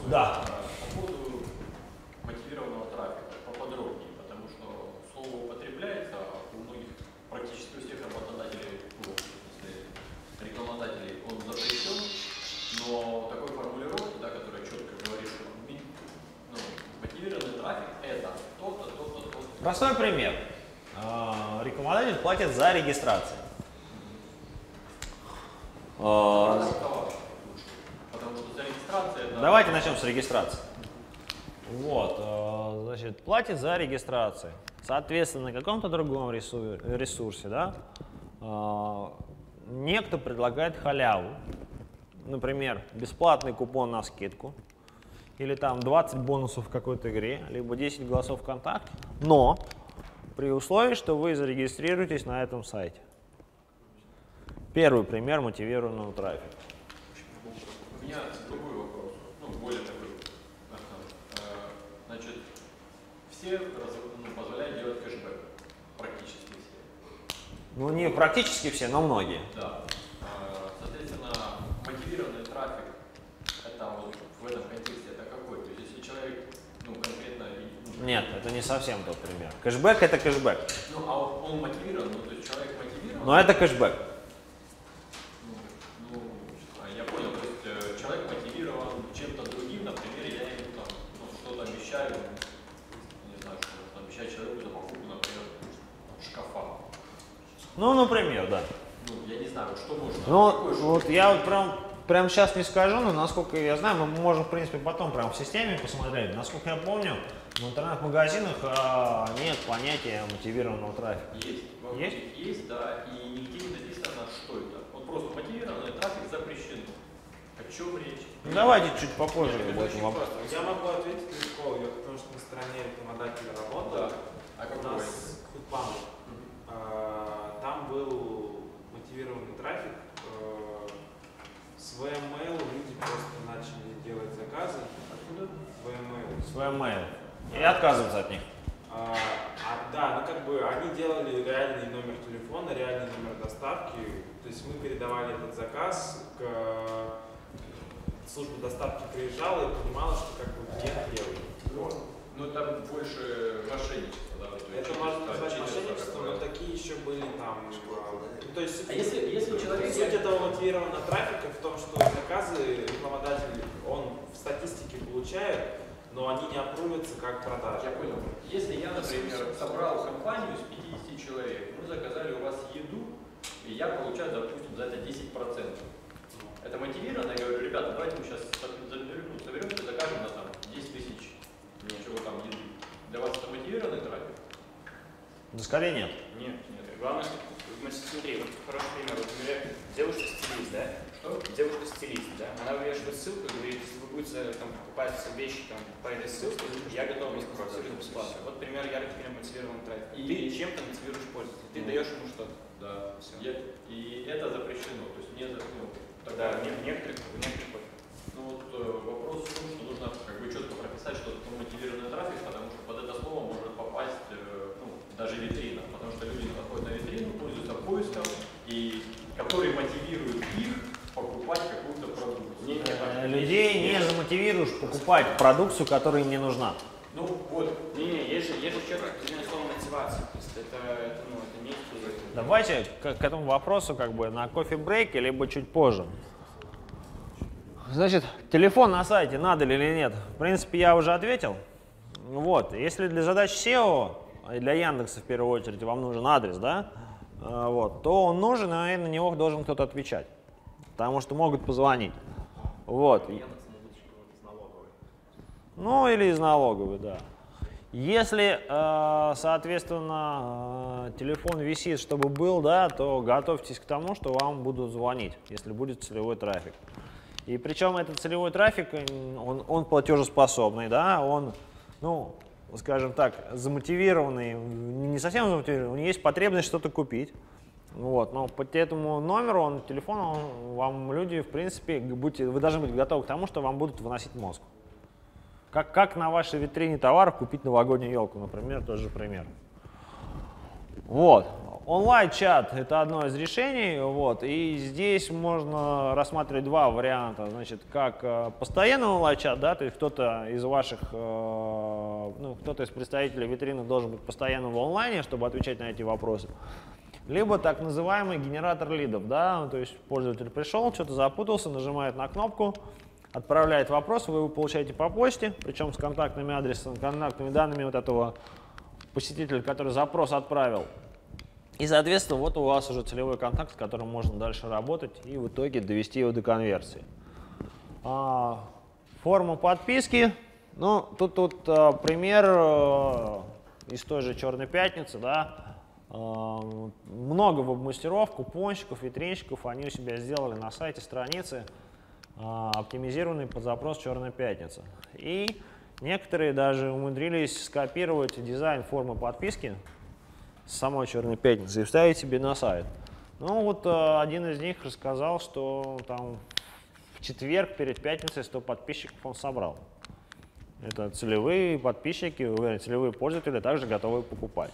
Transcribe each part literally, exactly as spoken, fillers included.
Да. По поводу мотивированного трафика поподробнее, потому что слово употребляется, а у многих, практически у всех работодателей, ну, рекламодателей он запрещен, но такой формулировки, да, которая четко говорит, что ну, мотивированный трафик это то-то, то-то, то-то. Простой пример. Рекламодатель платит за регистрацию. Потому что за регистрацию это... Давайте начнем с регистрации. Вот, значит, платит за регистрацию. Соответственно, на каком-то другом ресурсе, да, некто предлагает халяву. Например, бесплатный купон на скидку. Или там двадцать бонусов в какой-то игре, либо десять голосов ВКонтакте. Но при условии, что вы зарегистрируетесь на этом сайте. Первый пример мотивированного трафика. У меня другой вопрос, ну, более такой. Значит, все ну, позволяют делать кэшбэк, практически все. Ну, не практически все, но многие. Да. Соответственно, мотивированный трафик, это вот в этом контексте, это какой? То есть, если человек, ну, конкретно... Ну, нет, это не совсем тот пример. Кэшбэк — это кэшбэк. Ну, а он мотивирован, ну, то есть человек мотивирован... Но это кэшбэк. Ну, например, да. Ну, я не знаю, что можно. Ну, вот я вот прям, прям сейчас не скажу, но насколько я знаю, мы можем, в принципе, потом прям в системе посмотреть. Насколько я помню, в интернет-магазинах а, нет понятия мотивированного трафика. Есть. Есть? Есть, да, и нигде не написано, что это. Вот просто мотивированный трафик запрещен. О чем речь? Ну, давайте чуть попозже об этом вопросе. Я могу ответить легко, я потому что на стороне рекламодателя работаю. Да. А как у нас Foodpanda. Там был мотивированный трафик. С ви эм эйл люди просто начали делать заказы. Откуда? ви эм эйл. С ви эм эйл. И отказываться от них. А, а, да, ну как бы они делали реальный номер телефона, реальный номер доставки. То есть мы передавали этот заказ, к служба доставки приезжала и понимала, что как бы клиент делает. Вот. Ну там больше мошенничество, да? Это можно назвать мошенничеством, но такие еще были там. Ну, то есть, а если, если человек... Суть этого мотивированного трафика в том, что заказы рекламодатель, он в статистике получает, но они не опрувятся как продажи. Я понял. Если я, например, собрал компанию из пятидесяти человек, мы заказали у вас еду, и я получаю, допустим, за это десять процентов. Это мотивированно? Я говорю, ребята, давайте мы сейчас соберемся, закажем на там десять тысяч чего там еды. Для вас это мотивированный трафик? Да скорее нет. Нет, нет. Главное, что, смотри, вот хороший пример. Вот, например, девушка-стилист, да? Что? Девушка-стилист, да? Она вывешивает ссылку и говорит, если вы будете там, покупать вещи там, по этой ссылке, я готов вас спонсировать бесплатно. Вот пример яркий пример мотивированного трафика. И ты чем-то мотивируешь пользователя, ты ну, даешь ему что-то. Да, все. Я, и это запрещено. То есть мне ну, да, в некоторых, в некоторых. Ну вот э, вопрос в том, что нужно как бы четко прописать, что такое мотивированный трафик, потому что под это слово может попасть э, ну, даже витрина, потому что люди находят на витрину, пользуются поиском, и который мотивирует их покупать какую-то продукцию. Не, не, людей не замотивируешь покупать продукцию, которая им не нужна. Ну вот. Не-не, есть же, есть же четко определенное слово мотивация. То есть это, это, ну, это не... Давайте к, к этому вопросу как бы на кофе-брейке, либо чуть позже. Значит, телефон на сайте надо ли или нет? В принципе, я уже ответил. Вот, если для задач сео, и для Яндекса в первую очередь, вам нужен адрес, да, вот, то он нужен, и на него должен кто-то отвечать. Потому что могут позвонить. Вот. Ну, или из налоговой, да. Если, соответственно, телефон висит, чтобы был, да, то готовьтесь к тому, что вам будут звонить, если будет целевой трафик. И причем этот целевой трафик, он, он платежеспособный, да, он, ну, скажем так, замотивированный, не совсем замотивированный, у него есть потребность что-то купить. Вот, но по этому номеру, он, телефону, вам люди, в принципе, будьте, вы должны быть готовы к тому, что вам будут выносить мозг. Как, как на вашей витрине товаров купить новогоднюю елку, например, тот же пример. Вот. онлайн-чат – это одно из решений, вот, и здесь можно рассматривать два варианта, значит, как э, постоянный онлайн-чат, да, то есть кто-то из ваших, э, ну, кто-то из представителей витрины должен быть постоянно в онлайне, чтобы отвечать на эти вопросы, либо так называемый генератор лидов, да, то есть пользователь пришел, что-то запутался, нажимает на кнопку, отправляет вопрос, вы его получаете по почте, причем с контактными адресами, контактными данными вот этого посетителя, который запрос отправил. И, соответственно, вот у вас уже целевой контакт, с которым можно дальше работать и в итоге довести его до конверсии. А, форма подписки. Ну, тут, тут а, пример а, из той же «Черной пятницы». Да. А, много веб-мастеров, купонщиков, витринщиков, они у себя сделали на сайте страницы, а, оптимизированные под запрос «Черная пятница». И некоторые даже умудрились скопировать дизайн формы подписки с самой «Черной пятницы» и вставить себе на сайт. Ну вот э, один из них рассказал, что там в четверг перед пятницей сто подписчиков он собрал. Это целевые подписчики, уверен, целевые пользователи также готовы покупать.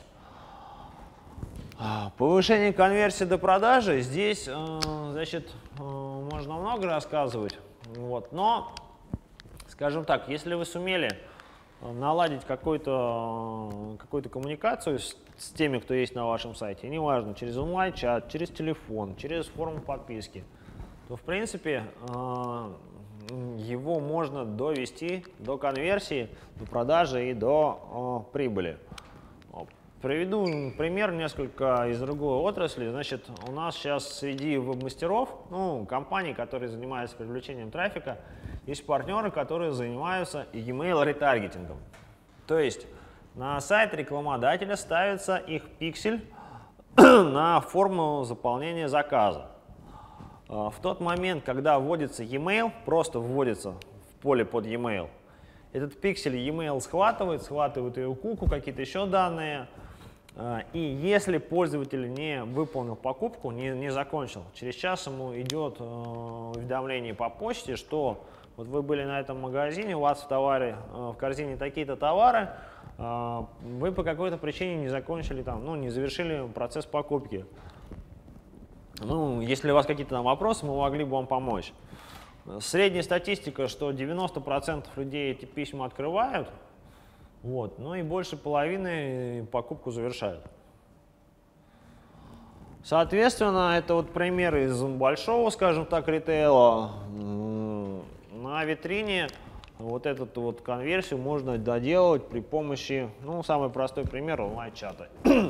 Повышение конверсии до продажи. Здесь, э, значит, э, можно много рассказывать, вот, но, скажем так, если вы сумели наладить какую-то какую-то коммуникацию с, с теми, кто есть на вашем сайте, неважно, через онлайн-чат, через телефон, через форму подписки, то, в принципе, э, его можно довести до конверсии, до продажи и до э, прибыли. Приведу пример несколько из другой отрасли. Значит, у нас сейчас среди веб-мастеров, ну, компаний, которые занимаются привлечением трафика, есть партнеры, которые занимаются e-mail ретаргетингом. То есть на сайт рекламодателя ставится их пиксель на форму заполнения заказа. В тот момент, когда вводится e-mail, просто вводится в поле под e-mail, этот пиксель e-mail схватывает, схватывает ее куку, какие-то еще данные. И если пользователь не выполнил покупку, не, не закончил, через час ему идет э, уведомление по почте, что вот вы были на этом магазине, у вас в товаре, э, в корзине такие-то товары, э, вы по какой-то причине не закончили, там, ну, не завершили процесс покупки. Ну, если у вас какие-то там вопросы, мы могли бы вам помочь. Средняя статистика, что девяносто процентов людей эти письма открывают. Вот. Ну и больше половины покупку завершают. Соответственно, это вот пример из большого, скажем так, ритейла. На витрине вот эту вот конверсию можно доделать при помощи, ну, самый простой пример, онлайн-чата.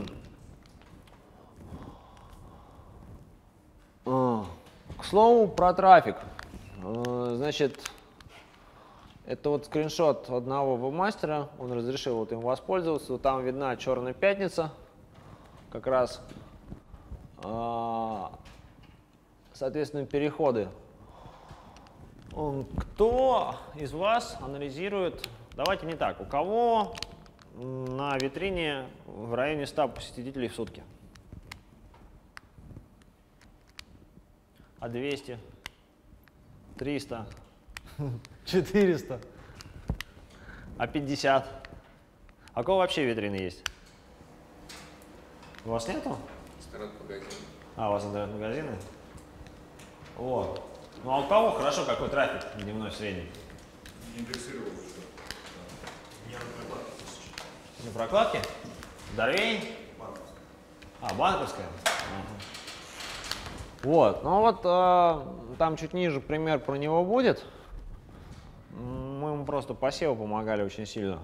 К слову про трафик. Значит, это вот скриншот одного веб-мастера, он разрешил вот им воспользоваться. Там видна «Черная пятница», как раз, соответственно, переходы. Кто из вас анализирует, давайте не так, у кого на витрине в районе ста посетителей в сутки? А двести? триста? четыреста? А пятьдесят? А у кого вообще витрины есть? У вас нету? Интернет-магазин. А, у вас интернет-магазины? Вот. Ну а у кого хорошо, какой трафик дневной средний? Индексировал все. Не на прокладке тысячи. На прокладке? Дорвень? Банковская. А, банковская? Ага. Вот, ну вот э, там чуть ниже пример про него будет. Мы ему просто по сео помогали очень сильно.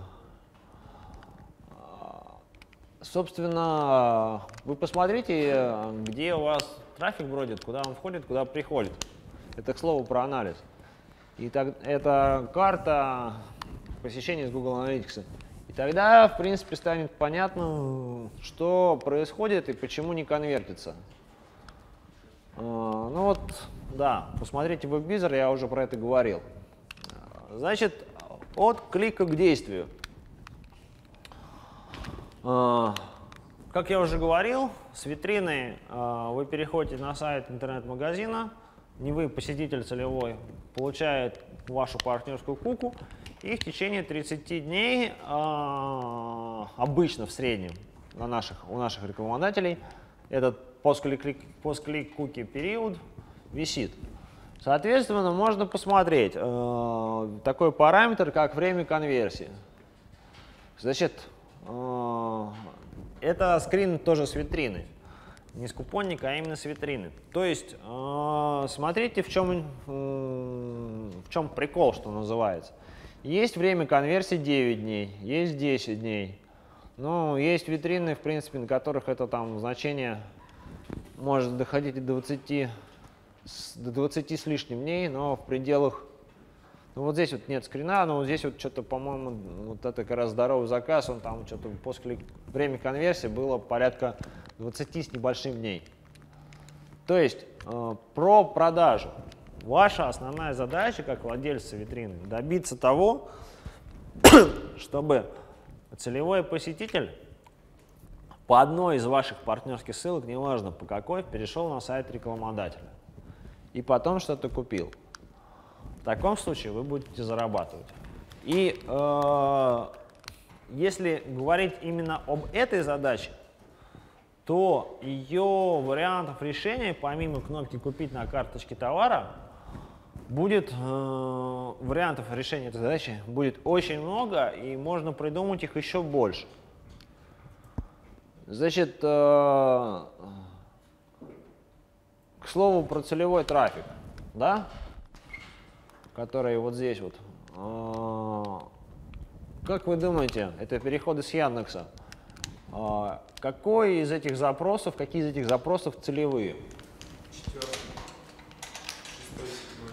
Собственно, вы посмотрите, где у вас трафик бродит, куда он входит, куда приходит. Это, к слову, про анализ. И так, это карта посещений с Google Analytics. И тогда, в принципе, станет понятно, что происходит и почему не конвертится. Ну вот, да, посмотрите WebVisor, я уже про это говорил. Значит, от клика к действию. Как я уже говорил, с витрины вы переходите на сайт интернет-магазина, не вы, посетитель целевой, получает вашу партнерскую куку, и в течение тридцати дней, обычно в среднем на наших, у наших рекламодателей, этот пост-клик-куки период висит. Соответственно, можно посмотреть э, такой параметр, как время конверсии. Значит, э, это скрин тоже с витрины. Не с купонника, а именно с витрины. То есть, э, смотрите, в чем, э, в чем прикол, что называется. Есть время конверсии девять дней, есть десять дней. Ну, есть витрины, в принципе, на которых это там значение может доходить и до двадцати, до двадцати с лишним дней, но в пределах. Ну, вот здесь вот нет скрина, но вот здесь вот что-то, по-моему, вот это как раз здоровый заказ, он там что-то после время конверсии было порядка двадцати с небольшим дней. То есть э, про продажу. Ваша основная задача, как владельца витрины, добиться того, чтобы целевой посетитель по одной из ваших партнерских ссылок, неважно по какой, перешел на сайт рекламодателя и потом что-то купил. В таком случае вы будете зарабатывать. И э, если говорить именно об этой задаче, то ее вариантов решения, помимо кнопки «Купить на карточке товара», будет, э, вариантов решения этой задачи будет очень много, и можно придумать их еще больше. Значит, э, к слову про целевой трафик, да, который вот здесь вот. Э, как вы думаете, это переходы с Яндекса? Э, какой из этих запросов, какие из этих запросов целевые? Четвертый, шестой, седьмой.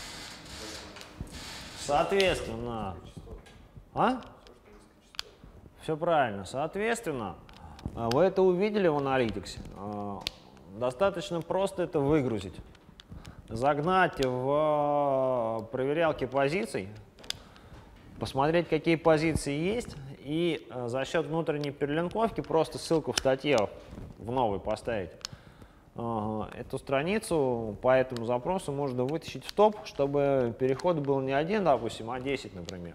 Соответственно, а? Все правильно. Соответственно, вы это увидели в аналитиксе. Достаточно просто это выгрузить, загнать в проверялки позиций, посмотреть, какие позиции есть, и за счет внутренней перелинковки просто ссылку в статье в новый поставить. Эту страницу по этому запросу можно вытащить в топ, чтобы переход был не один, допустим, а десять, например.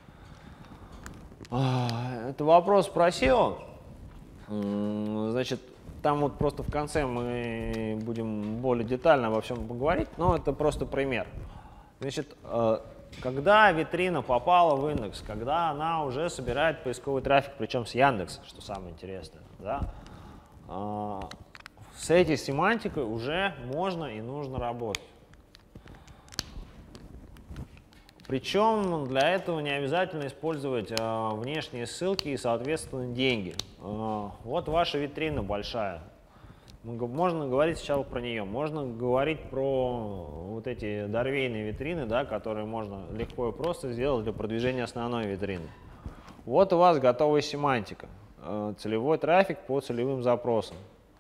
Это вопрос про сео. Значит, там вот просто в конце мы будем более детально обо всем поговорить, но это просто пример. Значит, когда витрина попала в индекс, когда она уже собирает поисковый трафик, причем с Яндекса, что самое интересное, да, с этой семантикой уже можно и нужно работать. Причем для этого не обязательно использовать э, внешние ссылки и, соответственно, деньги. Э, вот ваша витрина большая. Можно говорить сначала про нее. Можно говорить про вот эти дорвейные витрины, да, которые можно легко и просто сделать для продвижения основной витрины. Вот у вас готовая семантика. Э, целевой трафик по целевым запросам.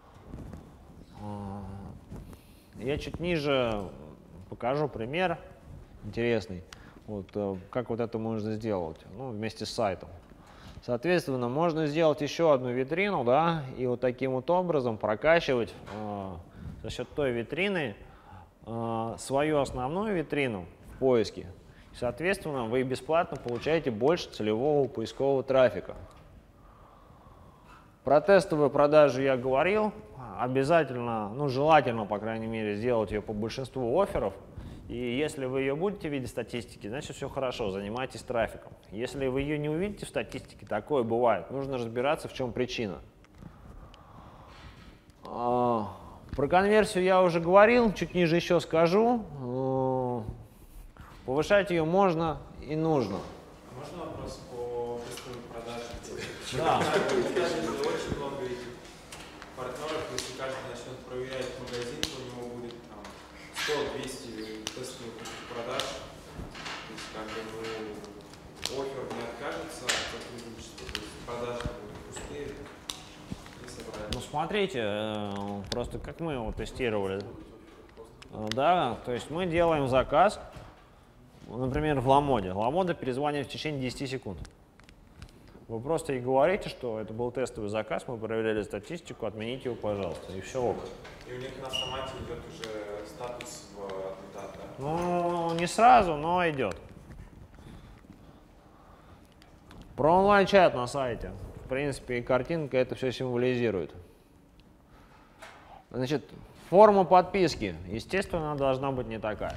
Э, я чуть ниже покажу пример интересный. Вот, как вот это можно сделать, ну, вместе с сайтом. Соответственно, можно сделать еще одну витрину, да, и вот таким вот образом прокачивать э, за счет той витрины э, свою основную витрину в поиске. Соответственно, вы бесплатно получаете больше целевого поискового трафика. Про тестовую продажу я говорил. Обязательно, ну, желательно, по крайней мере, сделать ее по большинству офферов. И если вы ее будете видеть в статистике, значит все хорошо, занимайтесь трафиком. Если вы ее не увидите в статистике, такое бывает, нужно разбираться, в чем причина. Про конверсию я уже говорил, чуть ниже еще скажу. Повышать ее можно и нужно. Можно вопрос по тестовым продажам? Да. Очень много этих партнеров, если каждый начнет проверять магазин, то у него будет сто-двести тестовых продаж. То есть как бы ну, оффер не откажется от сотрудничества, то есть продажи будут пустые и собрать. Ну смотрите, просто как мы его тестировали. Да, то есть мы делаем заказ, например, в Ламоде. Ламода перезванивает в течение десяти секунд. Вы просто ей говорите, что это был тестовый заказ, мы проверяли статистику, отмените его, пожалуйста, и все ок. И у них на автомате идет уже статус в ответа, да? Ну, не сразу, но идет. Про онлайн-чат на сайте. В принципе, и картинка это все символизирует. Значит, форма подписки, естественно, должна быть не такая.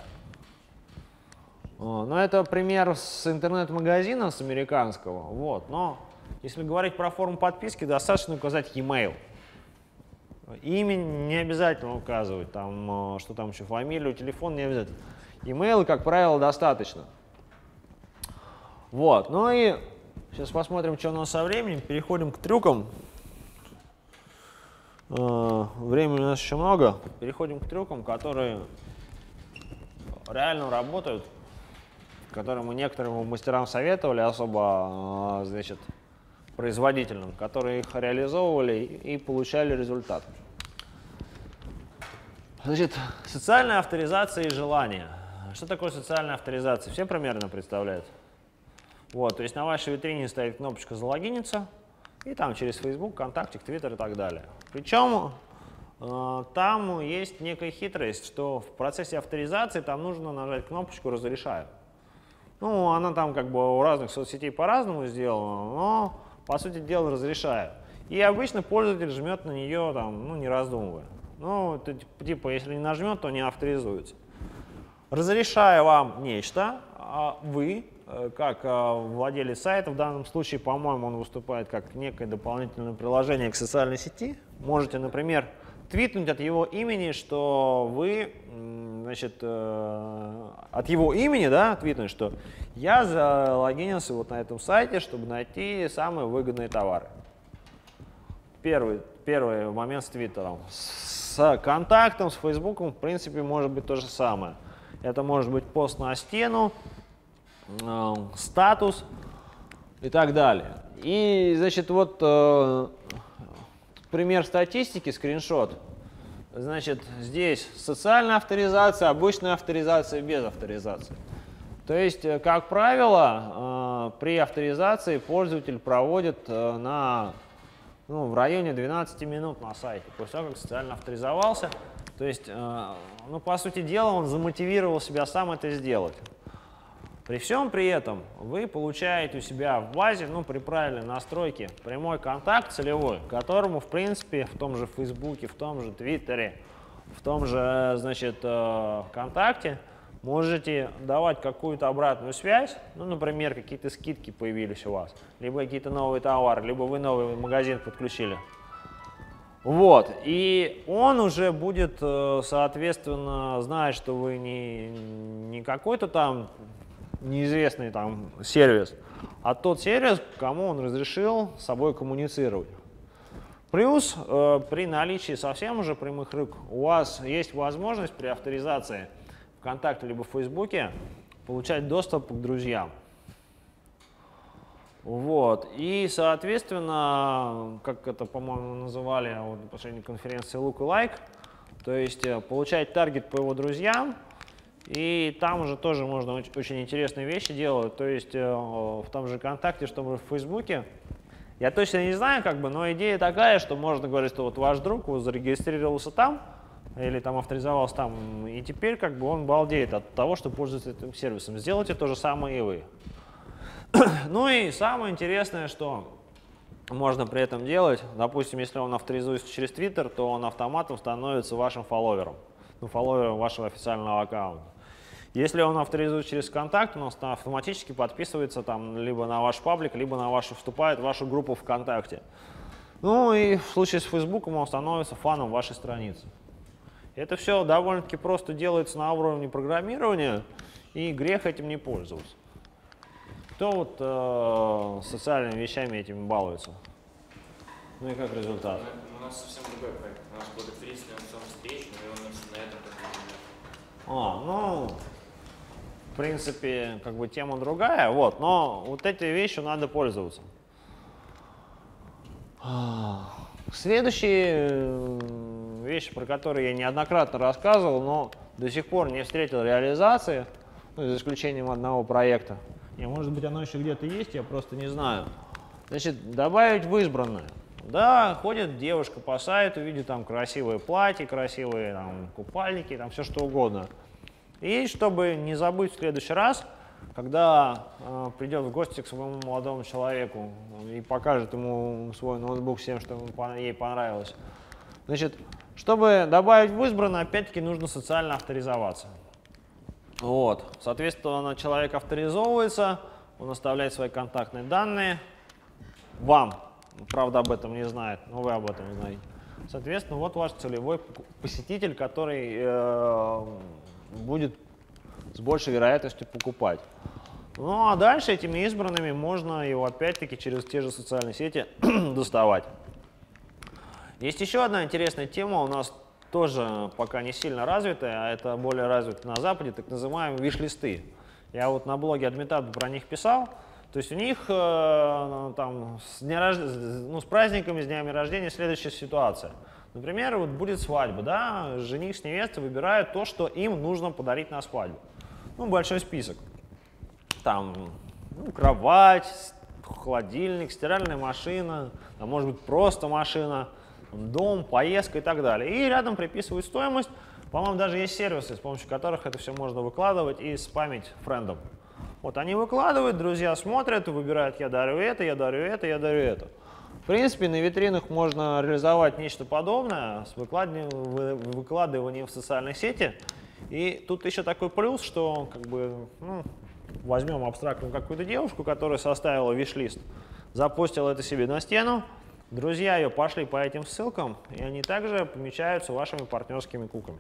Но это пример с интернет-магазина, с американского. Вот. Но если говорить про форму подписки, достаточно указать e-mail. Имя не обязательно указывать, там, что там еще, фамилию, телефон не обязательно. E-mail, как правило, достаточно. Вот. Ну и сейчас посмотрим, что у нас со временем. Переходим к трюкам. Времени у нас еще много. Переходим к трюкам, которые реально работают, которые мы некоторым мастерам советовали, особо, значит, производительным, которые их реализовывали и получали результат. Значит, социальная авторизация и желание. Что такое социальная авторизация? Все примерно представляют? Вот, то есть на вашей витрине стоит кнопочка «Залогиниться», и там через Facebook, ВКонтакте, Twitter и так далее. Причем э, там есть некая хитрость, что в процессе авторизации там нужно нажать кнопочку «Разрешаю». Ну, она там как бы у разных соцсетей по-разному сделана, но по сути дела разрешаю. И обычно пользователь жмет на нее, там, ну, не раздумывая. Ну, это, типа, если не нажмет, то не авторизуется. Разрешаю вам нечто, а вы, как владелец сайта, в данном случае, по-моему, он выступает как некое дополнительное приложение к социальной сети, можете, например, твитнуть от его имени, что вы, значит, от его имени, да, твитнуть, что я залогинился вот на этом сайте, чтобы найти самые выгодные товары. Первый, первый момент с Твиттером. С контактом, с Фейсбуком, в принципе, может быть то же самое. Это может быть пост на стену, э, статус и так далее. И, значит, вот э, пример статистики, скриншот. Значит, здесь социальная авторизация, обычная авторизация без авторизации. То есть, как правило, э, при авторизации пользователь проводит э, на, ну, в районе двенадцати минут на сайте, после того, как социально авторизовался. То есть, э, ну, по сути дела, он замотивировал себя сам это сделать. При всем при этом вы получаете у себя в базе, ну, при правильной настройке, прямой контакт целевой, которому, в принципе, в том же Фейсбуке, в том же Твиттере, в том же, значит, э, ВКонтакте можете давать какую-то обратную связь. Ну, например, какие-то скидки появились у вас, либо какие-то новые товары, либо вы новый магазин подключили. Вот, и он уже будет, соответственно, знать, что вы не, не какой-то там неизвестный там сервис, а тот сервис, кому он разрешил с собой коммуницировать. Плюс, э, при наличии совсем уже прямых рук, у вас есть возможность при авторизации ВКонтакте либо в Фейсбуке получать доступ к друзьям. Вот. И, соответственно, как это, по-моему, называли вот, на последней конференции Lookalike, то есть получать таргет по его друзьям, и там уже тоже можно очень, очень интересные вещи делать, то есть в том же ВКонтакте, что в Фейсбуке. Я точно не знаю, как бы, но идея такая, что можно говорить, что вот ваш друг вот зарегистрировался там, или там авторизовался там, и теперь как бы он балдеет от того, что пользуется этим сервисом. Сделайте то же самое и вы. Ну и самое интересное, что можно при этом делать, допустим, если он авторизуется через Twitter, то он автоматом становится вашим фолловером, ну, фолловером вашего официального аккаунта. Если он авторизуется через ВКонтакт, он автоматически подписывается там либо на ваш паблик, либо на вашу, вступает в вашу группу ВКонтакте. Ну и в случае с Фейсбуком он становится фаном вашей страницы. Это все довольно-таки просто делается на уровне программирования, и грех этим не пользоваться. Кто вот э, социальными вещами этими балуется? Ну и как результат? У нас совсем другой проект. У нас благотворительный аукцион встреч, но он на этом как А, ну, в принципе, как бы тема другая, вот, но вот эти вещи надо пользоваться. Следующие вещи, про которые я неоднократно рассказывал, но до сих пор не встретил реализации, ну, за исключением одного проекта. Не, может быть, оно еще где-то есть, я просто не знаю. Значит, добавить в избранное. Да, ходит девушка по сайту, видит там красивые платья, красивые там, купальники, там все что угодно. И чтобы не забыть в следующий раз, когда э, придет в гости к своему молодому человеку и покажет ему свой ноутбук всем, что ему, ей понравилось, значит, Чтобы добавить в избранное, опять-таки нужно социально авторизоваться. Вот. Соответственно, человек авторизовывается, он оставляет свои контактные данные вам. Правда, об этом не знает, но вы об этом знаете. Соответственно, вот ваш целевой посетитель, который э, будет с большей вероятностью покупать. Ну а дальше этими избранными можно его опять-таки через те же социальные сети доставать. Есть еще одна интересная тема, у нас тоже пока не сильно развитая, а это более развито на Западе, так называемые виш-листы. Я вот на блоге Admetab про них писал. То есть у них э, там, с, дня рож... ну, с праздниками, с днями рождения следующая ситуация. Например, вот будет свадьба, да, жених с невестой выбирают то, что им нужно подарить на свадьбу. Ну, большой список. Там ну, кровать, холодильник, стиральная машина, а может быть просто машина, дом, поездка и так далее. И рядом приписывают стоимость. По-моему, даже есть сервисы, с помощью которых это все можно выкладывать и спамить френдом. Вот они выкладывают, друзья смотрят, выбирают, я дарю это, я дарю это, я дарю это. В принципе, на витринах можно реализовать нечто подобное с выкладыванием в социальной сети. И тут еще такой плюс, что как бы, ну, возьмем абстрактную какую-то девушку, которая составила виш-лист, запустила это себе на стену, друзья ее пошли по этим ссылкам, и они также помечаются вашими партнерскими куками.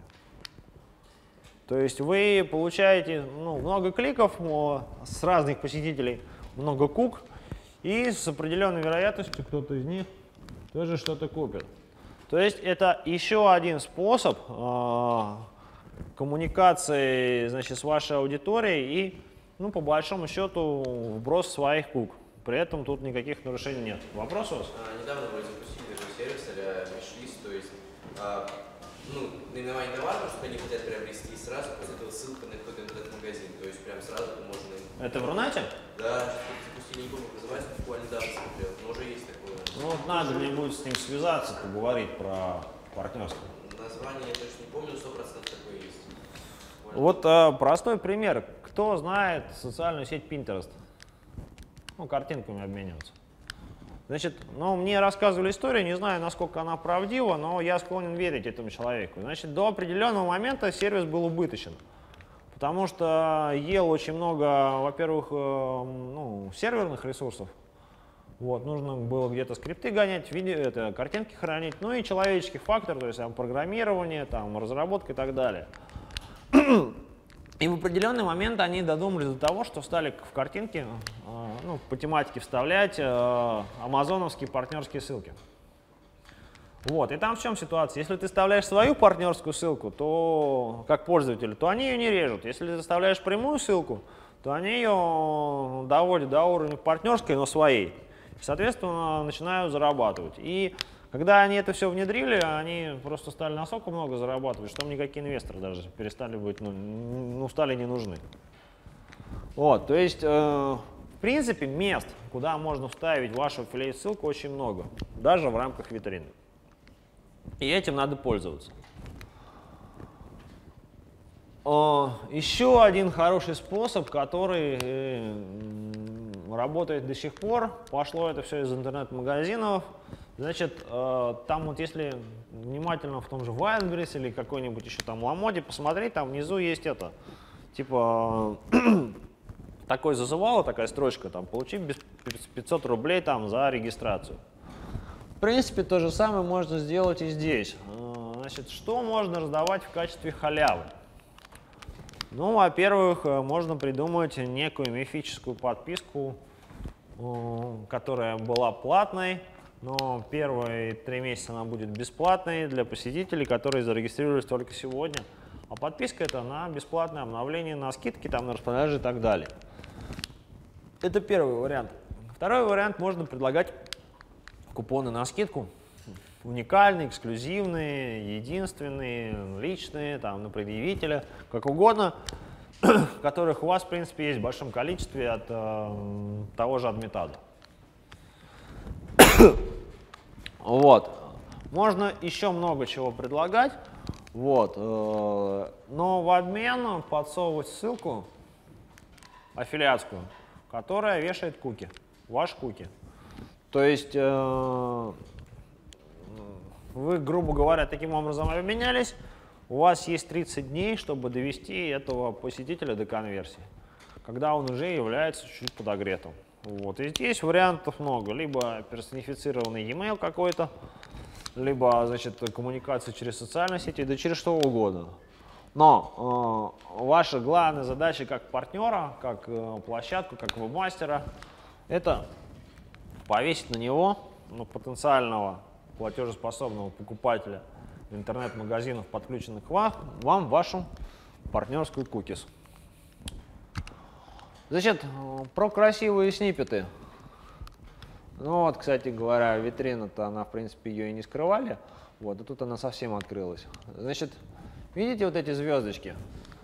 То есть вы получаете ну, много кликов с разных посетителей, много кук, и с определенной вероятностью кто-то из них тоже что-то купит. То есть это еще один способ э, коммуникации, значит, с вашей аудиторией и, ну, по большому счету, вброс своих кук. При этом тут никаких нарушений нет. Вопрос у вас? А, недавно вроде запустили даже сервис а-ля виш-лист, то есть а, ну, наименование товара, что они хотят приобрести, сразу после этого ссылка на какой-то интернет-магазин, то есть прям сразу можно... Это в Рунете? Да, запустили, не помню, как называется, буквально недавно смотрел, но уже есть такое. Ну вот надо мне будет с ним связаться, поговорить про партнерство. Название я точно не помню, но сто процентов такое есть. Можно... Вот а, простой пример. Кто знает социальную сеть Pinterest? Ну, картинками обмениваться. Значит, ну, мне рассказывали историю, не знаю, насколько она правдива, но я склонен верить этому человеку. Значит, до определенного момента сервис был убыточен, потому что ел очень много, во-первых, э, ну, серверных ресурсов. Вот, нужно было где-то скрипты гонять, видео, это, картинки хранить, ну и человеческий фактор, то есть там, программирование, там, разработка и так далее. И в определенный момент они додумались до того, что стали в картинки, э, ну, по тематике вставлять э, амазоновские партнерские ссылки. Вот, и там в чем ситуация? Если ты вставляешь свою партнерскую ссылку, то, как пользователь, то они ее не режут. Если ты вставляешь прямую ссылку, то они ее доводят до уровня партнерской, но своей. Соответственно, начинают зарабатывать. И когда они это все внедрили, они просто стали настолько много зарабатывать, что им никакие инвесторы даже перестали быть, ну, ну стали не нужны. Вот, то есть, э, в принципе, мест, куда можно вставить вашу аффилиат-ссылку, очень много, даже в рамках витрины. И этим надо пользоваться. Э, еще один хороший способ, который э, работает до сих пор, пошло это все из интернет-магазинов. Значит, э, там вот если внимательно в том же Wildberries или какой-нибудь еще там Ламоде посмотреть, там внизу есть это, типа, такой зазывало, такая строчка, там, получи пятьсот рублей там за регистрацию. В принципе, то же самое можно сделать и здесь. Э, значит, что можно раздавать в качестве халявы? Ну, во-первых, можно придумать некую мифическую подписку, э, которая была платной, но первые три месяца она будет бесплатной для посетителей, которые зарегистрировались только сегодня. А подписка это на бесплатное обновление, на скидки, там, на распродажи и так далее. Это первый вариант. Второй вариант, можно предлагать купоны на скидку. Уникальные, эксклюзивные, единственные, личные, там, на предъявителя, как угодно, которых у вас, в принципе, есть в большом количестве от э, того же Admetab. Вот. Можно еще много чего предлагать, вот, э, но в обмен подсовывать ссылку аффилиатскую, которая вешает куки, ваш куки. То есть, э, вы, грубо говоря, таким образом обменялись, у вас есть тридцать дней, чтобы довести этого посетителя до конверсии, когда он уже является чуть-чуть подогретым. Вот. И здесь вариантов много. Либо персонифицированный e-mail какой-то, либо, значит, коммуникация через социальные сети, да через что угодно. Но э, ваша главная задача как партнера, как э, площадку, как веб-мастера, это повесить на него, ну, потенциального платежеспособного покупателя интернет-магазинов, подключенных к вам, вам вашу партнерскую кукис. Значит, про красивые сниппеты. Ну вот, кстати говоря, витрина-то, она, в принципе, ее и не скрывали. Вот, и тут она совсем открылась. Значит, видите вот эти звездочки?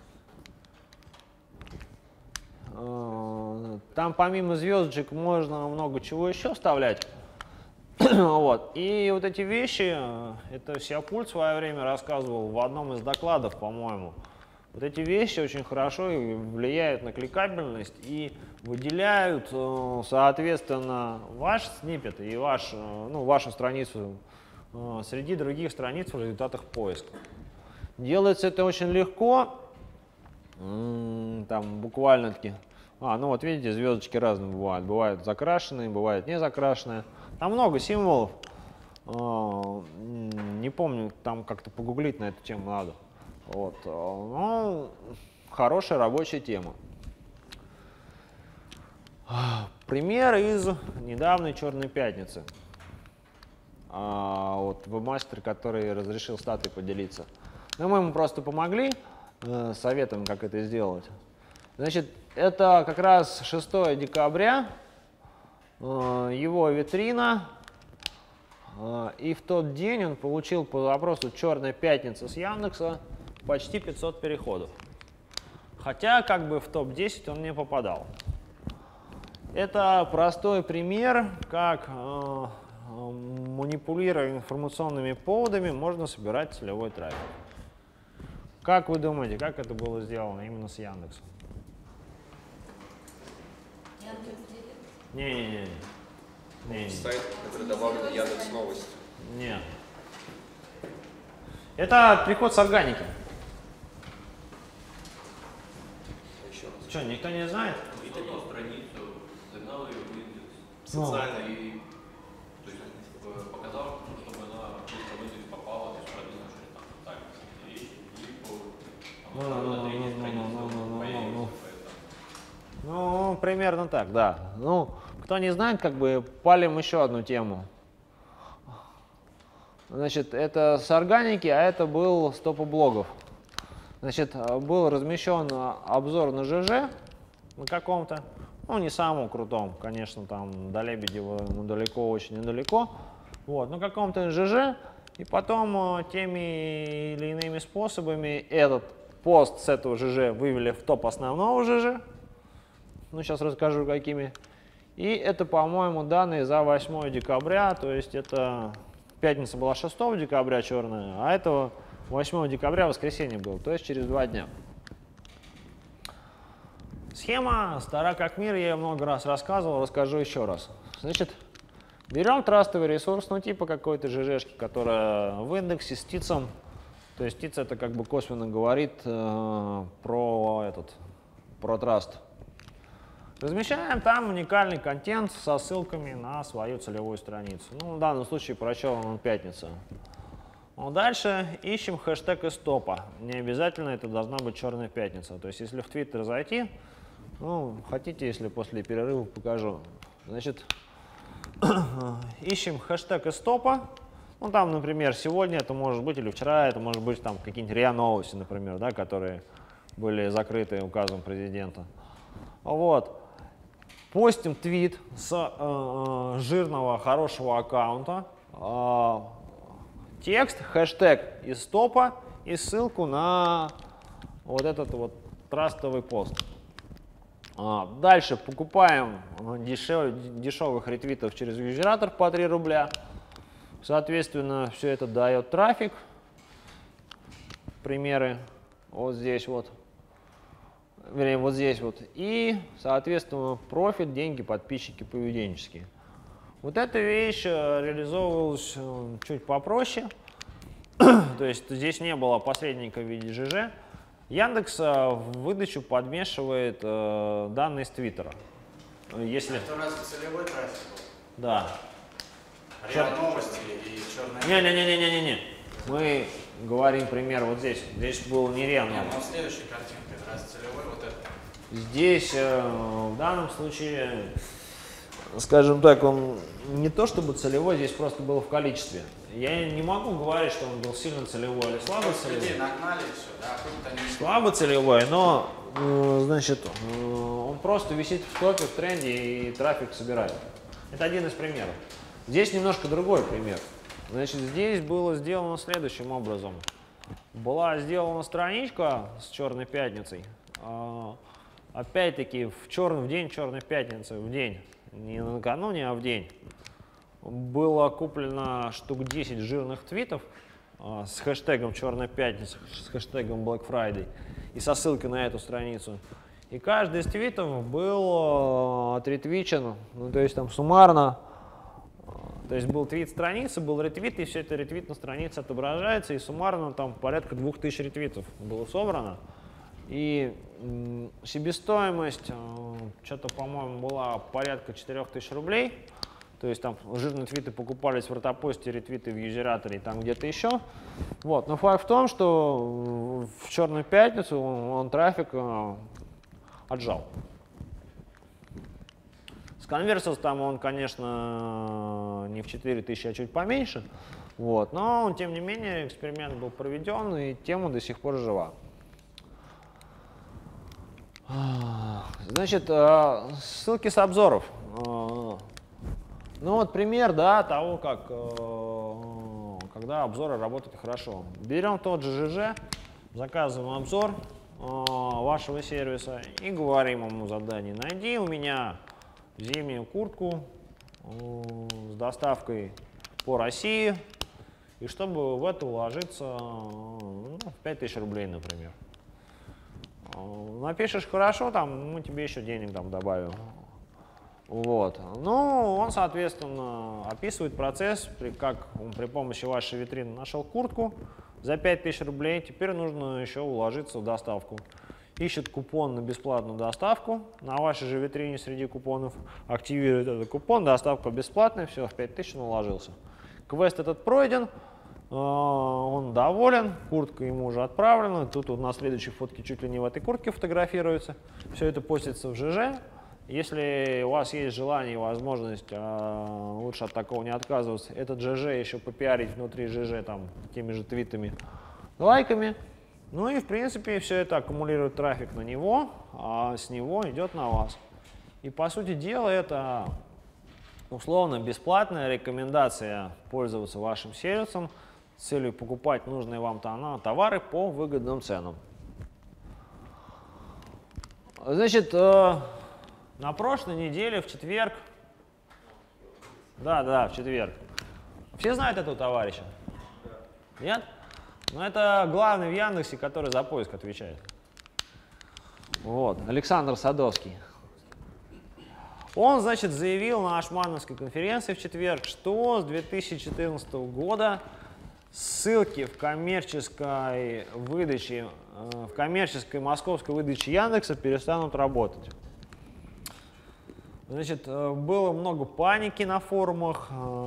Там помимо звездочек можно много чего еще вставлять. Вот. И вот эти вещи, это Сиапульт в свое время рассказывал в одном из докладов, по-моему. Вот эти вещи очень хорошо влияют на кликабельность и выделяют, соответственно, ваш сниппет и ваш, ну, вашу страницу среди других страниц в результатах поиска. Делается это очень легко, там буквально-таки, а, ну вот видите, звездочки разные бывают, бывают закрашенные, бывают не закрашенные. Там много символов, не помню, там как-то погуглить на эту тему надо. Вот. Ну, хорошая рабочая тема. Пример из недавней Черной пятницы. А, вот веб-мастер, который разрешил статой поделиться. Ну, мы ему просто помогли э, советом, как это сделать. Значит, это как раз шестое декабря, э, его витрина. Э, и в тот день он получил по вопросу «Черная пятница» с Яндекса почти пятьсот переходов. Хотя как бы в топ десять он не попадал. Это простой пример, как э, манипулируя информационными поводами, можно собирать целевой трафик. Как вы думаете, как это было сделано именно с Яндексом? Не-не-не. Не. Сайт, который добавлен в Яндекс Новости. Нет. Это приход с органики. Еще раз. Что, никто не знает? Видел страницу, загнал ее в индекс. Социально. И то есть, э, показал, чтобы она быстро в индекс попала, то есть продвинул через там социальные вещи, и по там, на третьей странице появился. Ну, примерно так, да. Ну, кто не знает, как бы палим еще одну тему. Значит, это с органики, а это был с топа блогов. Значит, был размещен обзор на ЖЖ на каком-то, ну, не самом крутом, конечно, там до Лебедева, ну, далеко, очень недалеко, вот, на каком-то ЖЖ, и потом теми или иными способами этот пост с этого ЖЖ вывели в топ основного ЖЖ, ну, сейчас расскажу, какими, и это, по-моему, данные за восьмое декабря, то есть это пятница была шестого декабря черная, а этого восьмого декабря воскресенье было, то есть через два дня. Схема стара как мир, я ее много раз рассказывал, расскажу еще раз. Значит, берем трастовый ресурс, ну типа какой-то ЖЖшки, которая в индексе с тицем, то есть тиц это как бы косвенно говорит э, про этот, про траст. Размещаем там уникальный контент со ссылками на свою целевую страницу. Ну, в данном случае про черную пятницу. Ну, дальше ищем хэштег из топа. Не обязательно это должна быть черная пятница. То есть, если в Твиттер зайти, ну, хотите, если после перерыва покажу. Значит, ищем хэштег из топа. Ну, там, например, сегодня это может быть, или вчера это может быть там какие-нибудь РИА новости, например, да, которые были закрыты указом президента. Вот. Постим твит с э, жирного, хорошего аккаунта, э, текст, хэштег из топа и ссылку на вот этот вот трастовый пост. А, дальше покупаем дешев, дешевых ретвитов через визиратор по три рубля. Соответственно, все это дает трафик. Примеры вот здесь вот. Вернее, вот здесь вот. И, соответственно, профит, деньги, подписчики поведенческие. Вот эта вещь реализовывалась чуть попроще. То есть здесь не было посредника в виде ЖЖ. Яндекс в выдачу подмешивает э, данные с Твиттера. Если... Это разве целевой трафик? Да. РИА Новости и черная... Не-не-не-не-не-не. Мы говорим пример вот здесь. Здесь был не РИА Не, Новости. ну следующая картинка, это раз целевой вот это. Здесь э, в данном случае, скажем так, он не то чтобы целевой, здесь просто был в количестве. Я не могу говорить, что он был сильно целевой или слабо целевой. Людей нагнали и все, да, хоть они... Слабо целевой, но, э, значит, э, он просто висит в топе, в тренде и трафик собирает. Это один из примеров. Здесь немножко другой пример. Значит, здесь было сделано следующим образом. Была сделана страничка с Черной пятницей. Э, опять-таки, в, черный, в день Черной пятницы, в день, не накануне, а в день, было куплено штук десять жирных твитов э, с хэштегом «Черная пятница», с хэштегом «Black Friday» и со ссылкой на эту страницу. И каждый из твитов был э, отретвичен, ну, то есть там суммарно, э, то есть был твит страницы, был ретвит, и все это ретвит на странице отображается, и суммарно там порядка двух тысяч ретвитов было собрано. И э, себестоимость, э, что-то, по-моему, была порядка четырёх тысяч рублей. То есть там жирные твиты покупались в Ротопосте, ретвиты в юзераторе и там где-то еще. Вот. Но факт в том, что в Черную пятницу он, он трафик э, отжал. С конверсией там он, конечно, не в четыре тысячи, а чуть поменьше. Вот. Но, тем не менее, эксперимент был проведен, и тема до сих пор жива. Значит, э, ссылки с обзоров. Ну вот пример, да, того, как, э, когда обзоры работают хорошо. Берем тот же ЖЖ, заказываем обзор э, вашего сервиса и говорим ему задание: найди у меня зимнюю куртку э, с доставкой по России, и чтобы в это уложиться э, ну, в пять тысяч рублей, например. Э, напишешь хорошо, там, мы тебе еще денег там добавим. Вот. Ну, он, соответственно, описывает процесс, при, как он при помощи вашей витрины нашел куртку за пять тысяч рублей, теперь нужно еще уложиться в доставку. Ищет купон на бесплатную доставку, на вашей же витрине среди купонов активирует этот купон, доставка бесплатная, все, в пять тысяч он уложился. Квест этот пройден, он доволен, куртка ему уже отправлена, тут вот на следующей фотке чуть ли не в этой куртке фотографируется, все это постится в ЖЖ. Если у вас есть желание и возможность, а лучше от такого не отказываться, этот ЖЖ еще попиарить внутри ЖЖ там, теми же твитами, лайками. Ну и в принципе все это аккумулирует трафик на него, а с него идет на вас. И по сути дела это условно бесплатная рекомендация пользоваться вашим сервисом с целью покупать нужные вам товары по выгодным ценам. Значит, на прошлой неделе, в четверг, да, да, в четверг, все знают этого товарища? Нет? Ну, это главный в Яндексе, который за поиск отвечает. Вот, Александр Садовский. Он, значит, заявил на Ашмановской конференции в четверг, что с две тысячи четырнадцатого года ссылки в коммерческой выдаче, в коммерческой московской выдаче Яндекса перестанут работать. Значит, было много паники на форумах,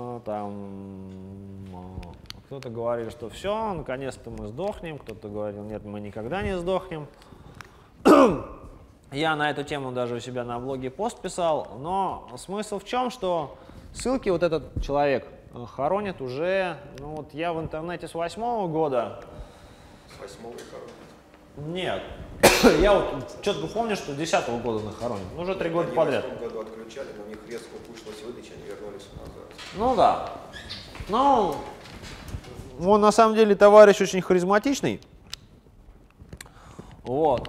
там кто-то говорил, что все, наконец-то мы сдохнем, кто-то говорил, нет, мы никогда не сдохнем. Я на эту тему даже у себя на блоге пост писал, но смысл в чем, что ссылки вот этот человек хоронит уже, ну вот я в интернете с восьмого года. С восьмого и хоронит? Нет. Я вот четко помню, что десятого года нахоронен. Ну, уже три года они подряд. В восьмом году отключали, но у них резко упущилась выдача, они вернулись назад. Ну да. Ну, он на самом деле товарищ очень харизматичный. Вот.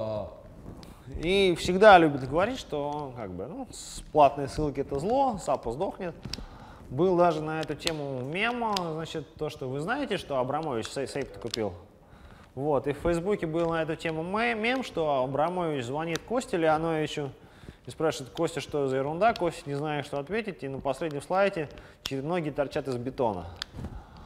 И всегда любит говорить, что как бы, ну, платные ссылки это зло, САПа сдохнет. Был даже на эту тему мем, значит, то, что вы знаете, что Абрамович сейф купил. Вот, и в Фейсбуке был на эту тему мем, что Абрамович звонит Косте Леоновичу и спрашивает: Костя, что за ерунда? Костя не знает, что ответить, и на последнем слайде ноги торчат из бетона.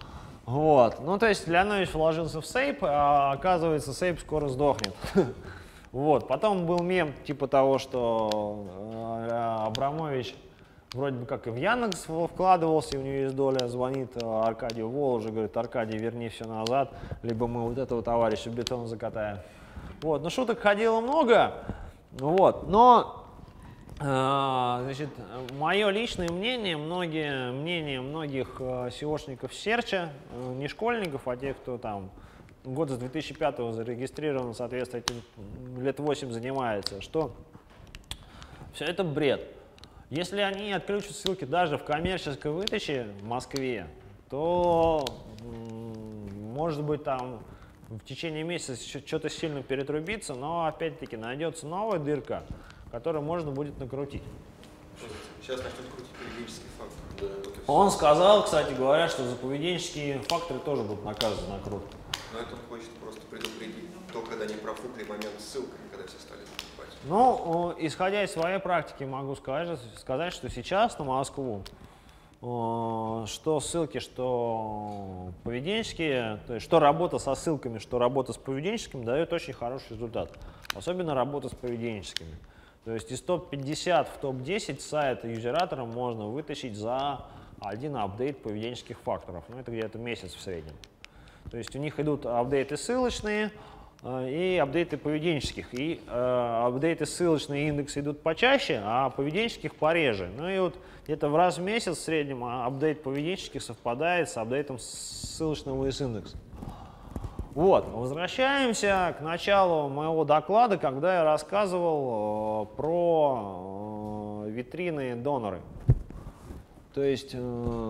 Вот. Ну, то есть Леонидович вложился в сейп, а оказывается, сейп скоро сдохнет. Вот. Потом был мем типа того, что Абрамович вроде бы как и в Яндекс вкладывался, и у него есть доля, звонит Аркадию Воложу, говорит: Аркадий, верни все назад, либо мы вот этого товарища в бетон закатаем. Вот. Ну, шуток ходило много, вот. Но значит, мое личное мнение, многие, мнение многих сеошников Серча, не школьников, а тех, кто там год с две тысячи пятого зарегистрирован, соответственно, этим лет восемь занимается, что все это бред. Если они отключат ссылки даже в коммерческой выдаче в Москве, то, может быть, там в течение месяца что-то сильно перетрубится, но опять-таки найдется новая дырка, которую можно будет накрутить. Сейчас начнут крутить поведенческий фактор. Да, вот Он сказал, кстати говоря, что за поведенческие факторы тоже будут наказаны накруткой. Но это он хочет просто предупредить, то, когда не профукли момент с ссылками, когда все стали закупать. Ну, исходя из своей практики, могу сказать, сказать, что сейчас на Москву, что ссылки, что поведенческие, то есть что работа со ссылками, что работа с поведенческими дает очень хороший результат. Особенно работа с поведенческими. То есть из топ пятьдесят в топ десять сайта юзератора можно вытащить за один апдейт поведенческих факторов. Ну, это где-то месяц в среднем. То есть у них идут апдейты ссылочные э, и апдейты поведенческих. И э, апдейты ссылочные индексы идут почаще, а поведенческих пореже. Ну и вот где-то в раз в месяц в среднем апдейт поведенческих совпадает с апдейтом ссылочного индекса. Вот, возвращаемся к началу моего доклада, когда я рассказывал э, про э, витрины доноры. То есть э,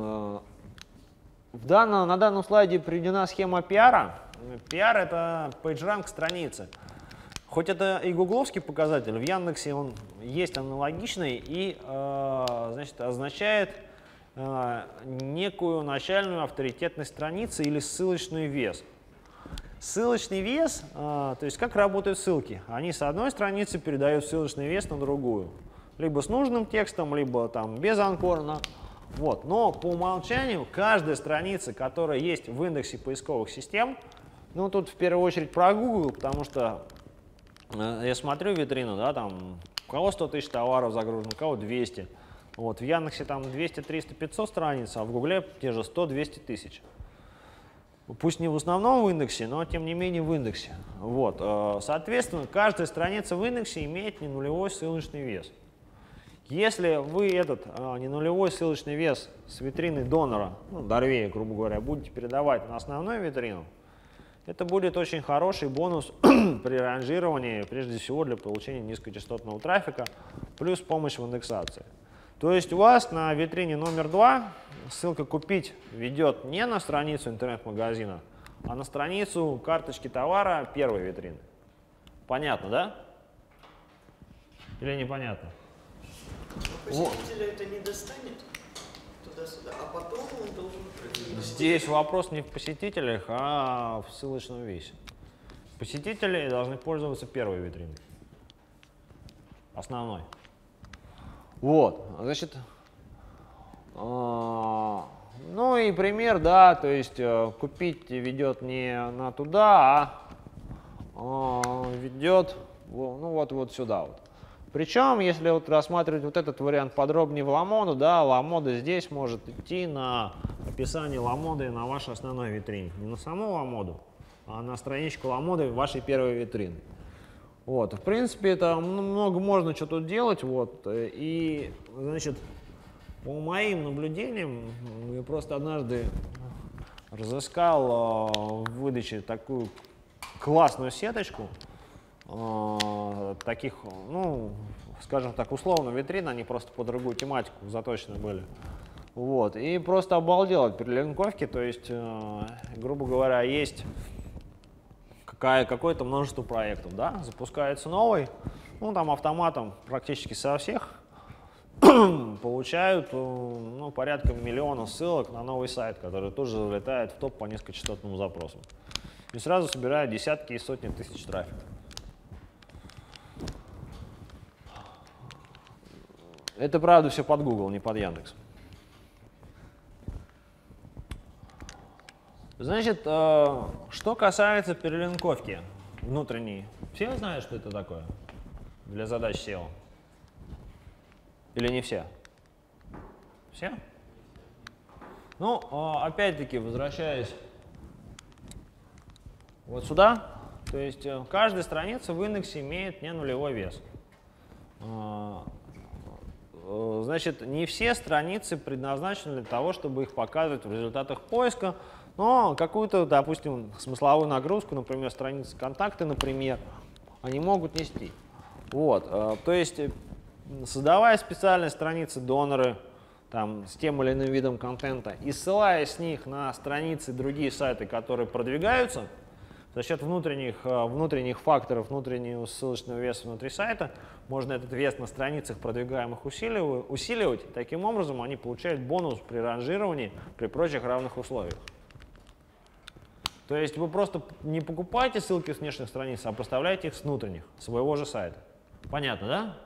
в данном, на данном слайде приведена схема пиара. Пиар — это PageRank страницы. Хоть это и гугловский показатель, в Яндексе он есть аналогичный и э, значит, означает э, некую начальную авторитетность страницы или ссылочный вес. Ссылочный вес, э, то есть как работают ссылки? Они с одной страницы передают ссылочный вес на другую. Либо с нужным текстом, либо там без анкорна. Вот. Но по умолчанию каждая страница, которая есть в индексе поисковых систем, ну тут в первую очередь про Google, потому что э, я смотрю витрину, да, там у кого сто тысяч товаров загружено, у кого двести. Вот. В Яндексе там двести, триста, пятьсот страниц, а в Гугле те же сто, двести тысяч. Пусть не в основном индексе, но тем не менее в индексе. Вот. Соответственно, каждая страница в индексе имеет ненулевой ссылочный вес. Если вы этот ненулевой ссылочный вес с витрины донора, ну, Дорвея, грубо говоря, будете передавать на основную витрину, это будет очень хороший бонус при ранжировании, прежде всего для получения низкочастотного трафика, плюс помощь в индексации. То есть у вас на витрине номер два ссылка «Купить» ведет не на страницу интернет-магазина, а на страницу карточки товара первой витрины. Понятно, да? Или непонятно? Посетителя это не достанет туда-сюда, а потом он должен... Здесь вопрос не в посетителях, а в ссылочном весе. Посетители должны пользоваться первой витриной, основной. Вот, значит, э, ну и пример, да, то есть э, купить ведет не на туда, а э, ведет, ну вот, вот сюда вот. Причем, если вот рассматривать вот этот вариант подробнее в Ламоду, да, Ламода здесь может идти на описание Ламоды на вашей основной витрине. Не на саму Ламоду, а на страничку Ламоды вашей первой витрины. Вот, в принципе, это много можно что тут делать, вот, и, значит, по моим наблюдениям, я просто однажды разыскал в выдаче такую классную сеточку, таких, ну, скажем так, условно витрин, они просто по другую тематику заточены были, вот, и просто обалдел от перелинковки, то есть, грубо говоря, есть какое-то множество проектов, да, запускается новый, ну, там автоматом практически со всех получают, ну, порядка миллиона ссылок на новый сайт, который тоже залетает в топ по низкочастотным запросам. И сразу собирает десятки и сотни тысяч трафика. Это, правда, все под Google, не под Яндекс. Значит, э, что касается перелинковки внутренней, все знают, что это такое для задач сео? Или не все? Все? Ну, э, опять-таки, возвращаясь вот сюда, то есть э, каждая страница в индексе имеет не нулевой вес. Э, э, значит, не все страницы предназначены для того, чтобы их показывать в результатах поиска, но какую-то, допустим, смысловую нагрузку, например, страницы контакты, например, они могут нести. Вот, э, то есть, создавая специальные страницы доноры там, с тем или иным видом контента и ссылаясь с них на страницы другие сайты, которые продвигаются, за счет внутренних, внутренних факторов, внутреннего ссылочного веса внутри сайта, можно этот вес на страницах продвигаемых усиливать, усиливать. Таким образом, они получают бонус при ранжировании при прочих равных условиях. То есть вы просто не покупаете ссылки с внешних страниц, а проставляете их с внутренних, своего же сайта. Понятно,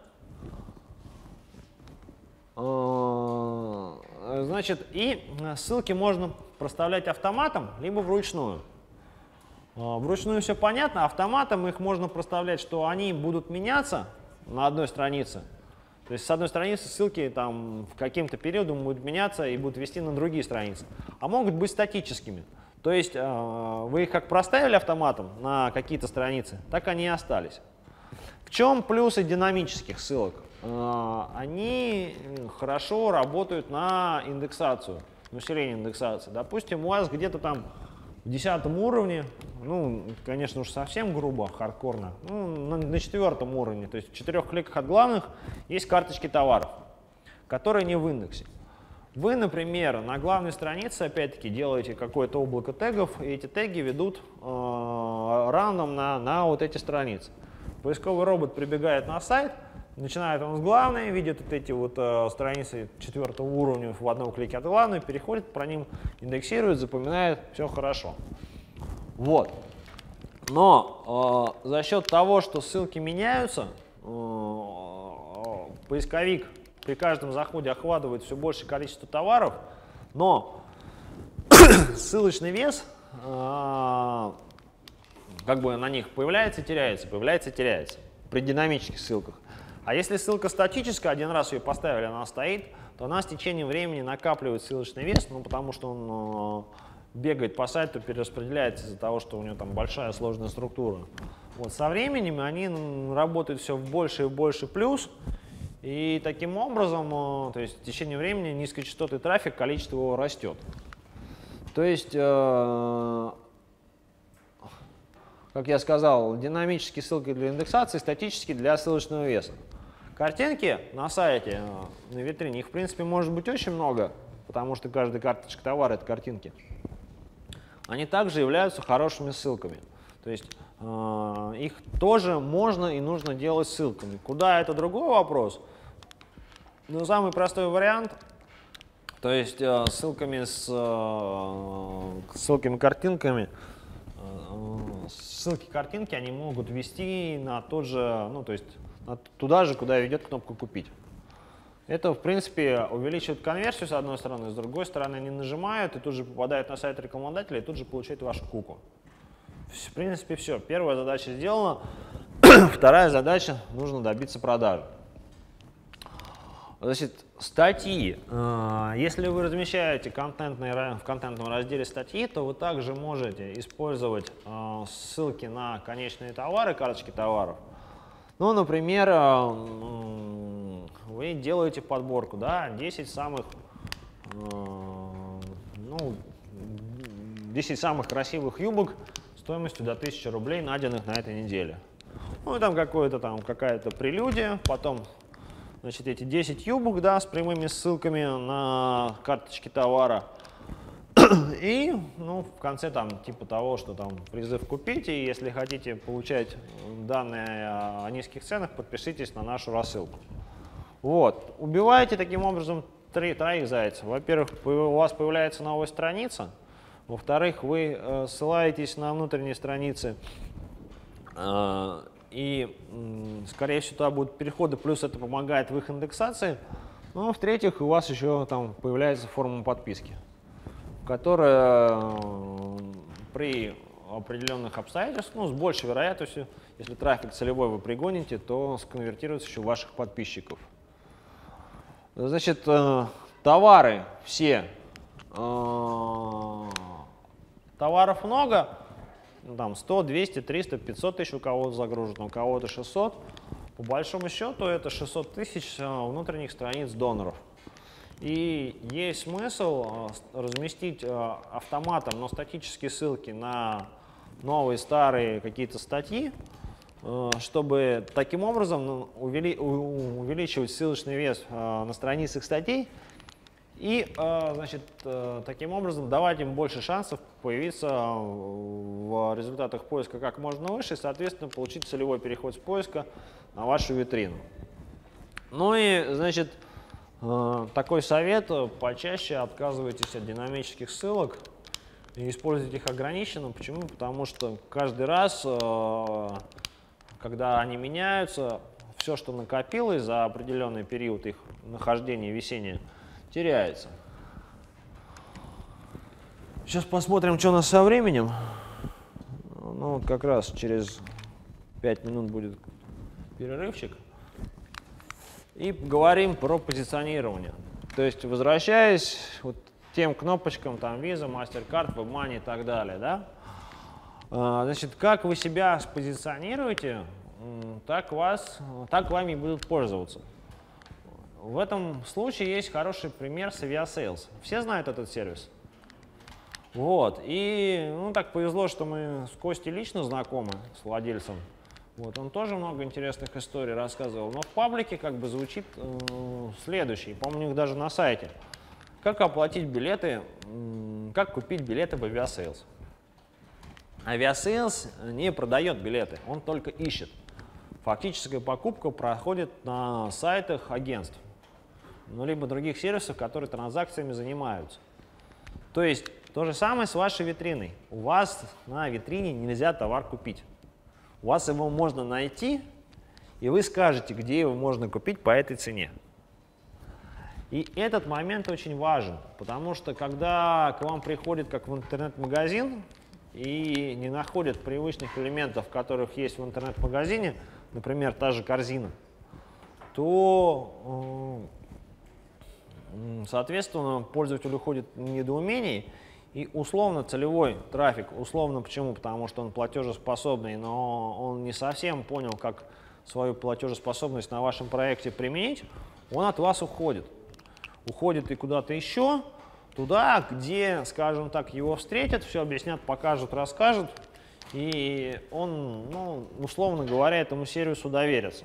да? Значит, и ссылки можно проставлять автоматом, либо вручную. Вручную все понятно, автоматом их можно проставлять, что они будут меняться на одной странице. То есть с одной страницы ссылки там в каким-то периодом будут меняться и будут вести на другие страницы. А могут быть статическими. То есть вы их как проставили автоматом на какие-то страницы, так они и остались. В чем плюсы динамических ссылок? Они хорошо работают на индексацию, на усиление индексации. Допустим, у вас где-то там в десятом уровне, ну, конечно, уж совсем грубо, хардкорно, ну, на, на четвертом уровне, то есть в четырех кликах от главных есть карточки товаров, которые не в индексе. Вы, например, на главной странице, опять-таки, делаете какое-то облако тегов, и эти теги ведут э, рандом на, на вот эти страницы. Поисковый робот прибегает на сайт, начинает он с главной, видит вот эти вот э, страницы четвертого уровня в одном клике от главной, переходит по ним, индексирует, запоминает, все хорошо. Вот. Но э, за счет того, что ссылки меняются, э, поисковик при каждом заходе охватывает все большее количество товаров, но ссылочный вес э, как бы на них появляется и теряется, появляется и теряется при динамических ссылках. А если ссылка статическая, один раз ее поставили, она стоит, то она с течением времени накапливает ссылочный вес, ну, потому что он э, бегает по сайту, перераспределяется из-за того, что у него там большая сложная структура. Вот, со временем они работают все в больше и больше плюс, и таким образом, э, то есть в течение времени низкочастотный трафик, количество его растет. То есть, э, как я сказал, динамические ссылки для индексации, статические для ссылочного веса. Картинки на сайте, на витрине, их в принципе может быть очень много, потому что каждая карточка товара — это картинки. Они также являются хорошими ссылками. То есть э, их тоже можно и нужно делать ссылками. Куда — это другой вопрос. Но самый простой вариант, то есть э, ссылками с э, ссылками картинками, э, ссылки картинки они могут вести на тот же, ну то есть туда же, куда ведет кнопка «Купить». Это, в принципе, увеличивает конверсию, с одной стороны, с другой стороны, они нажимают и тут же попадают на сайт рекламодателя и тут же получают вашу куку. В принципе, все. Первая задача сделана. Вторая задача — нужно добиться продажи. Значит, статьи. Если вы размещаете контентные, в контентном разделе статьи, то вы также можете использовать ссылки на конечные товары, карточки товаров. Ну, например, вы делаете подборку, да, десять самых, ну, десять самых красивых юбок стоимостью до тысячи рублей, найденных на этой неделе. Ну, и там какое-то там какая-то прелюдия, потом, значит, эти десять юбок, да, с прямыми ссылками на карточки товара. И, ну, в конце там типа того, что там призыв купить, и если хотите получать данные о низких ценах, подпишитесь на нашу рассылку. Вот, убиваете таким образом три, троих зайцев. Во-первых, у вас появляется новая страница, во-вторых, вы э, ссылаетесь на внутренние страницы, э, и, э, скорее всего, туда будут переходы, плюс это помогает в их индексации. Ну, в-третьих, у вас еще там появляется форма подписки. которая э, при определенных обстоятельствах, ну, с большей вероятностью, если трафик целевой вы пригоните, то сконвертируется еще у ваших подписчиков. Значит, э, товары все, э, товаров много, там сто, двести, триста, пятьсот тысяч у кого-то загружено, у кого-то шестьсот. По большому счету это шестьсот тысяч внутренних страниц доноров. И есть смысл разместить автоматом, но статические ссылки на новые, старые какие-то статьи, чтобы таким образом увели, увеличивать ссылочный вес на страницах статей и, значит, таким образом давать им больше шансов появиться в результатах поиска как можно выше и, соответственно, получить целевой переход с поиска на вашу витрину. Ну и, значит, такой совет: почаще отказывайтесь от динамических ссылок и используйте их ограниченно. Почему? Потому что каждый раз, когда они меняются, все, что накопилось за определенный период их нахождения, висения, теряется. Сейчас посмотрим, что у нас со временем. Ну, вот как раз через пять минут будет перерывчик. И говорим про позиционирование. То есть, возвращаясь вот к тем кнопочкам, там, Visa, MasterCard, WebMoney и так далее, да? Значит, как вы себя спозиционируете, так, вас, так вами будут пользоваться. В этом случае есть хороший пример с Aviasales. Все знают этот сервис? Вот. И, ну, так повезло, что мы с Костей лично знакомы, с владельцем. Вот, он тоже много интересных историй рассказывал, но в паблике как бы звучит э, следующий, по-моему, у них даже на сайте. Как оплатить билеты, э, как купить билеты в Aviasales. Aviasales не продает билеты, он только ищет. Фактическая покупка проходит на сайтах агентств, ну, либо других сервисов, которые транзакциями занимаются. То есть то же самое с вашей витриной. У вас на витрине нельзя товар купить. У вас его можно найти, и вы скажете, где его можно купить по этой цене. И этот момент очень важен, потому что когда к вам приходит как в интернет-магазин и не находят привычных элементов, которых есть в интернет-магазине, например, та же корзина, то, соответственно, пользователь уходит в недоумение. И условно целевой трафик, условно почему? Потому что он платежеспособный, но он не совсем понял, как свою платежеспособность на вашем проекте применить, он от вас уходит. Уходит и куда-то еще, туда, где, скажем так, его встретят, все объяснят, покажут, расскажут, и он, ну, условно говоря, этому сервису доверится.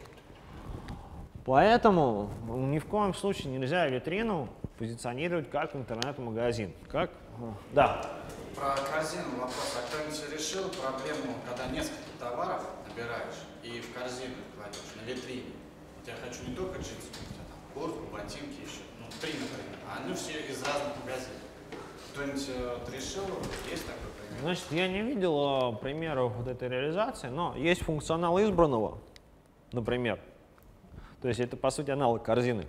Поэтому ни в коем случае нельзя витрину позиционировать как интернет-магазин. Как? Да. Про корзину вопрос. А кто-нибудь решил проблему, когда несколько товаров набираешь и в корзину кладешь на витрине? Вот я хочу не только джинсы, у тебя там куртку, ботинки еще, ну, три, например, а они все из разных магазинов. Кто-нибудь вот решил, есть такой пример? Значит, я не видел э, примеров вот этой реализации, но есть функционал избранного, например. То есть это, по сути, аналог корзины.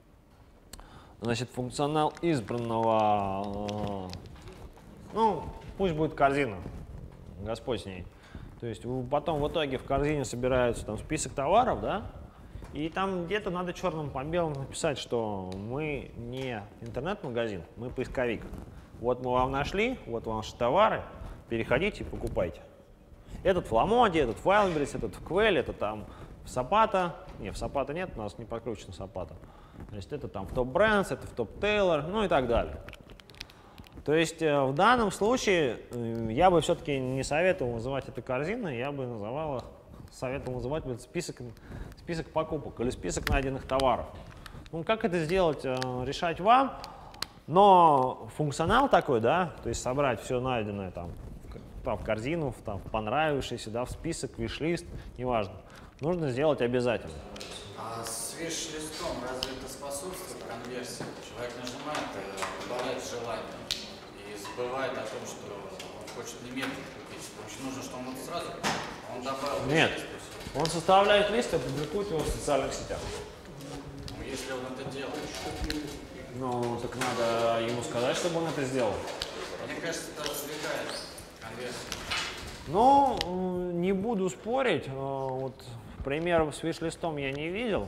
Значит, функционал избранного, э, ну, пусть будет корзина, Господь с ней. То есть потом в итоге в корзине собирается там список товаров, да, и там где-то надо черным по белому написать, что мы не интернет-магазин, мы поисковик. Вот мы вам нашли, вот ваши товары, переходите и покупайте. Этот в Ламоде, этот в Wildberries, этот в Quelle, это там в Сапата. Не, в Сапата нет, у нас не прокручено Сапата. Значит, это там в Top Brands, это в Top Tailor, ну и так далее. То есть в данном случае я бы все-таки не советовал называть это корзиной, я бы называл, советовал называть список, список покупок или список найденных товаров. Ну, как это сделать, решать вам, но функционал такой, да, то есть собрать все найденное там, в корзину, в, там, в понравившийся, да, в список, виш-лист, неважно, нужно сделать обязательно. А с виш-листом разве это способствует конверсии? Человек нажимает, добавляет желание и забывает о том, что он хочет немедленно купить. Очень нужно, что он это сразу купил. Он добавил Нет, лист, он составляет лист и публикует его в социальных сетях. ну, если он это делает. Ну, так надо ему сказать, чтобы он это сделал. кажется, это развлекает конверсию. Ну, э, не буду спорить. э, Вот примеров с виш-листом я не видел.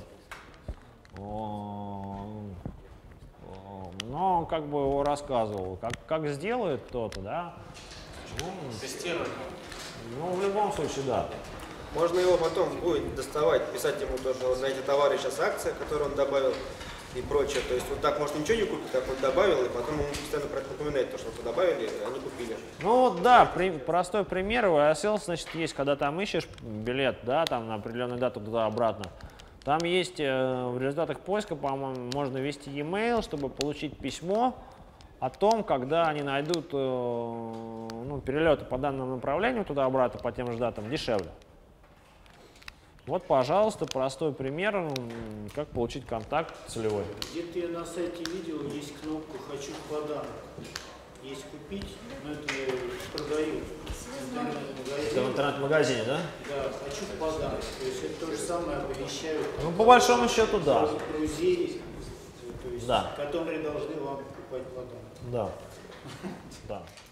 О, э, Но как бы его рассказывал. Как, как сделает кто-то, да? Ну, Тестирование. ну, в любом случае, да. Можно его потом будет доставать, писать ему тоже, вот на эти товары сейчас акция, которую он добавил и прочее. То есть вот так может ничего не купить, так он добавил, и потом ему постоянно про это напоминает, то, что вы добавили, они купили. Ну вот да, при- простой пример. У ай эс эл, значит, есть, когда там ищешь билет, да, там на определенную дату туда-обратно. Там есть э, в результатах поиска, по-моему, можно ввести e-mail, чтобы получить письмо о том, когда они найдут э, ну, перелеты по данному направлению туда-обратно по тем же датам дешевле. Вот, пожалуйста, простой пример, м, как получить контакт целевой. Где-то я на сайте видел, есть кнопка «Хочу в подарок». Есть купить, но это продают. Это в интернет-магазине, да? Да, «Хочу в подарок». То есть это то же самое оповещают. Ну, по большому счету, да. Друзей, то есть, Да. которые должны вам покупать подарок. Да. Да.